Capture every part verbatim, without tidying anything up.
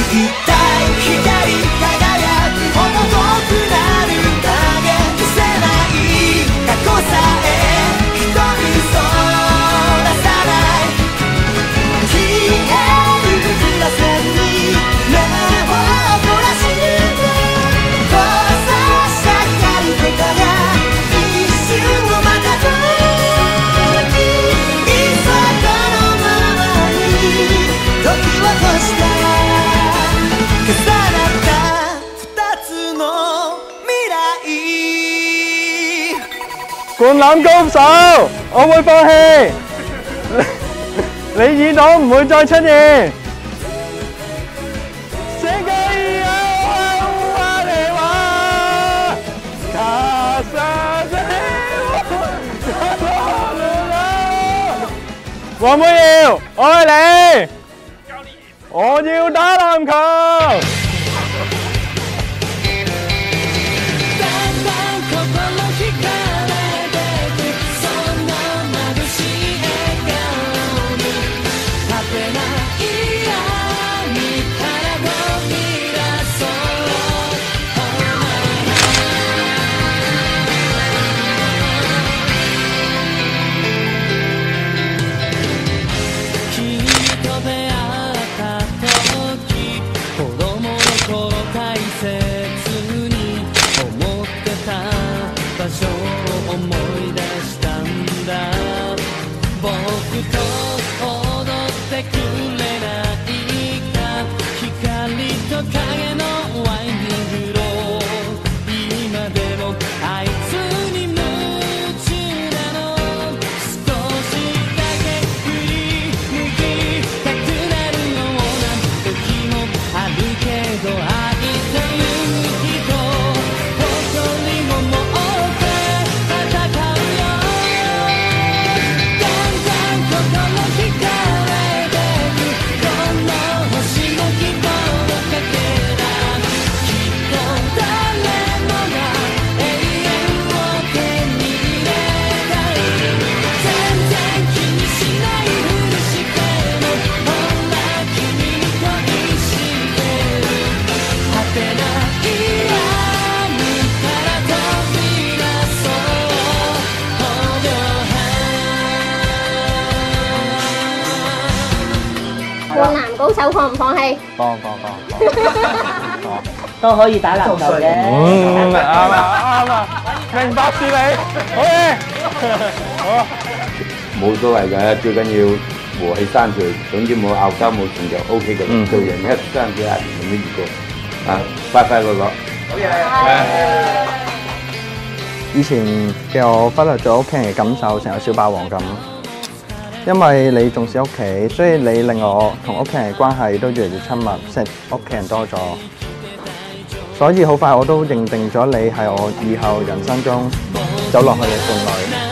一体光り輝くほど遠くなる影消せない過去さえ一人そらさない消えるらせに目を凝らして交差した光と影一瞬をまたときいっそこのままに時を越した重なった二つの未來。 灌籃高手，我會放棄，你耳朵唔會再出現。世界有我哋話，卡莎姐，黃佩瑤，我愛你，我要打籃球。 灌籃高手放唔放棄？ 放放放放， 都可以打籃球嘅。 嗯，啱啊啱啊，明白事理，好嘢，好。 冇所謂嘅，最緊要和氣生財，總之冇拗交冇錢就 O K 嘅。嗯、做人一生幾廿年咁樣過，啊，快快樂樂。好嘢！ 以前嘅我忽略咗屋企人嘅感受，成個小霸王咁。因為你重視屋企，所以你令我同屋企人嘅關係都越嚟越親密，錫屋企人多咗。所以好快我都認定咗你係我以後人生中走落去嘅伴侶。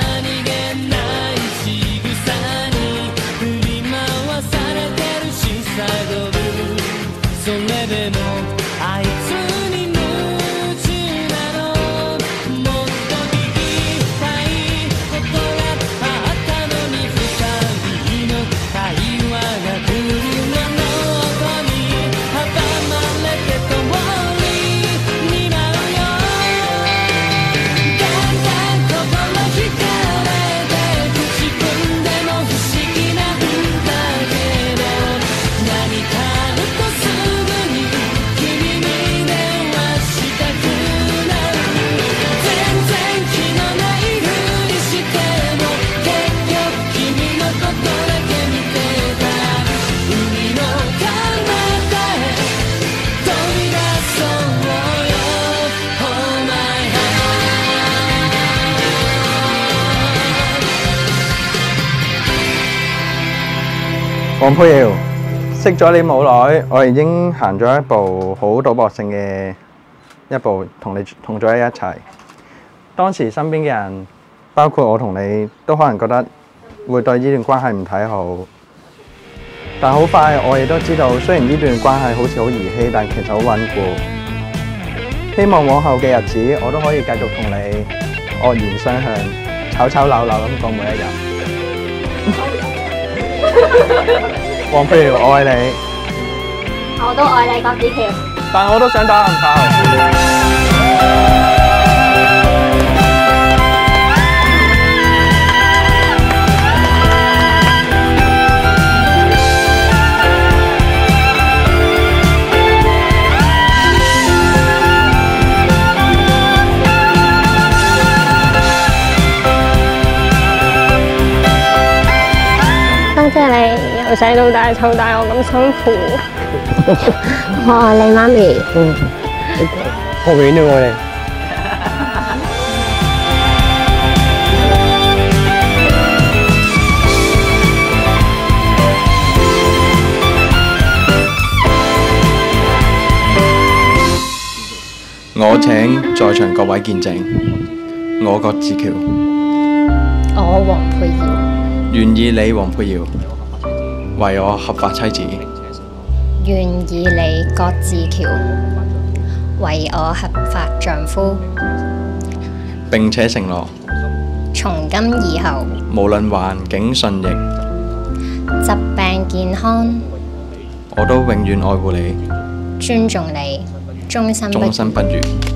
黃佩瑤，識咗你冇耐，我已經行咗一步好賭博性嘅一步，同你同咗你一齊。當時身邊嘅人，包括我同你，都可能覺得會對呢段關係唔睇好。但好快我亦都知道，雖然呢段關係好似好兒戲，但其實好穩固。希望往後嘅日子，我都可以繼續同你惡言相向，吵吵鬧鬧咁過每一日。黃佩瑤，我愛你。 我我都愛你郭子喬。 但我都想打籃球。 多謝你由細到大湊大我咁辛苦。我愛你媽咪。 嗯，我永遠都愛你。 我請在場各位見證，我郭子喬我黃佩瑤願意你黃佩瑤為我合法妻子， 願意你郭子喬為我合法丈夫， 並且承諾從今以後無論環境順逆， 疾病健康， 我都永遠愛護你， 尊重你，終身不終身不渝。